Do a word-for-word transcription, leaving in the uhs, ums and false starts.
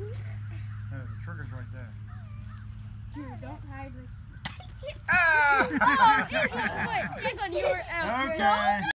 Uh, the trigger's right there. Here, don't hide. Ah! Oh, you know what? Check on your outfit. Okay.